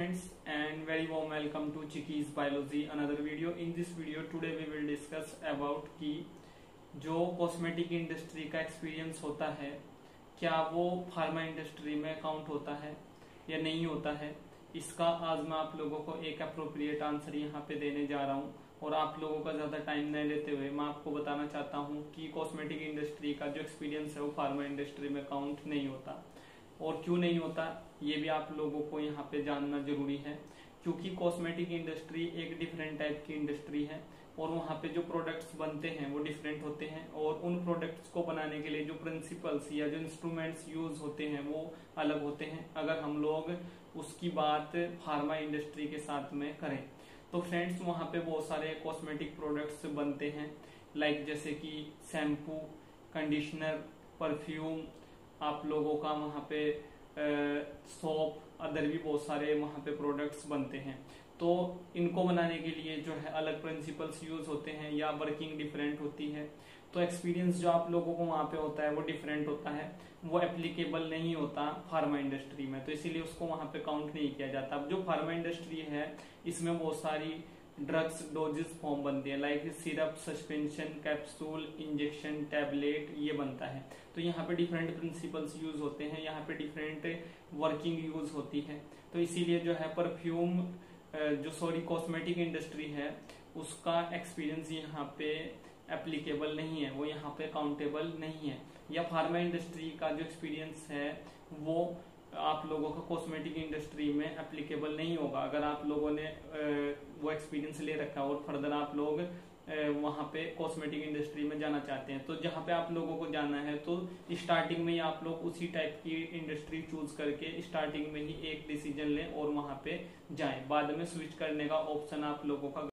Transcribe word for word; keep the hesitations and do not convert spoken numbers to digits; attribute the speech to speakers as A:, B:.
A: Friends, and very warm welcome to Chicky's Biology, another video. In this video today we will discuss about कि जो cosmetic industry का experience होता है क्या वो फार्मा इंडस्ट्री में काउंट होता है या नहीं होता है। इसका आज मैं आप लोगों को एक अप्रोप्रिएट आंसर यहाँ पे देने जा रहा हूँ और आप लोगों का ज्यादा टाइम नहीं लेते हुए मैं आपको बताना चाहता हूँ कि कॉस्मेटिक इंडस्ट्री का जो एक्सपीरियंस है वो फार्मा इंडस्ट्री में काउंट नहीं होता और क्यों नहीं होता ये भी आप लोगों को यहाँ पे जानना जरूरी है, क्योंकि कॉस्मेटिक इंडस्ट्री एक डिफरेंट टाइप की इंडस्ट्री है और वहाँ पे जो प्रोडक्ट्स बनते हैं वो डिफरेंट होते हैं और उन प्रोडक्ट्स को बनाने के लिए जो प्रिंसिपल्स या जो इंस्ट्रूमेंट्स यूज होते हैं वो अलग होते हैं। अगर हम लोग उसकी बात फार्मा इंडस्ट्री के साथ में करें तो फ्रेंड्स वहाँ पे बहुत सारे कॉस्मेटिक प्रोडक्ट्स बनते हैं, लाइक जैसे कि शैम्पू, कंडीशनर, परफ्यूम, आप लोगों का वहाँ पे सोप, अदर भी बहुत सारे वहाँ पे प्रोडक्ट्स बनते हैं। तो इनको बनाने के लिए जो है अलग प्रिंसिपल्स यूज होते हैं या वर्किंग डिफरेंट होती है, तो एक्सपीरियंस जो आप लोगों को वहाँ पे होता है वो डिफरेंट होता है, वो एप्लीकेबल नहीं होता फार्मा इंडस्ट्री में, तो इसीलिए उसको वहाँ पे काउंट नहीं किया जाता। अब जो फार्मा इंडस्ट्री है इसमें बहुत सारी ड्रग्स डोजेस फॉर्म बनती है, like syrup, suspension, capsule, injection, tablet, ये बनता है। तो यहाँ पे डिफरेंट प्रिंसिपल्स यूज होते हैं, यहाँ पे डिफरेंट वर्किंग यूज होती है। तो इसीलिए जो है परफ्यूम जो सॉरी कॉस्मेटिक इंडस्ट्री है उसका एक्सपीरियंस यहाँ पे एप्लीकेबल नहीं है, वो यहाँ पे काउंटेबल नहीं है। या फार्मा इंडस्ट्री का जो एक्सपीरियंस है वो आप लोगों का कॉस्मेटिक इंडस्ट्री में एप्लीकेबल नहीं होगा अगर आप लोगों ने वो एक्सपीरियंस ले रखा है और फर्दर आप लोग वहाँ पे कॉस्मेटिक इंडस्ट्री में जाना चाहते हैं। तो जहाँ पे आप लोगों को जाना है तो स्टार्टिंग में ही आप लोग उसी टाइप की इंडस्ट्री चूज करके स्टार्टिंग में ही एक डिसीजन लें और वहाँ पे जाएं, बाद में स्विच करने का ऑप्शन आप लोगों का